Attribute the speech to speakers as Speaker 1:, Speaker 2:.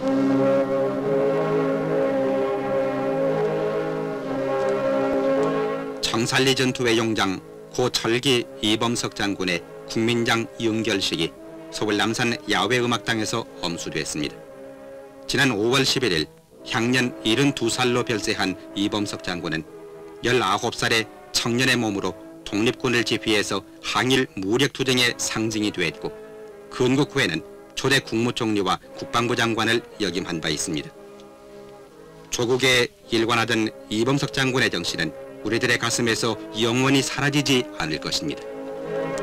Speaker 1: 청산리 전투의 용장 고 철기 이범석 장군의 국민장 영결식이 서울 남산 야외음악당에서 엄수됐습니다. 지난 5월 11일 향년 72살로 별세한 이범석 장군은 19살의 청년의 몸으로 독립군을 지휘해서 항일 무력투쟁의 상징이 되었고 건국 후에는 초대 국무총리와 국방부 장관을 역임한 바 있습니다. 조국에 일관하던 이범석 장군의 정신은 우리들의 가슴에서 영원히 사라지지 않을 것입니다.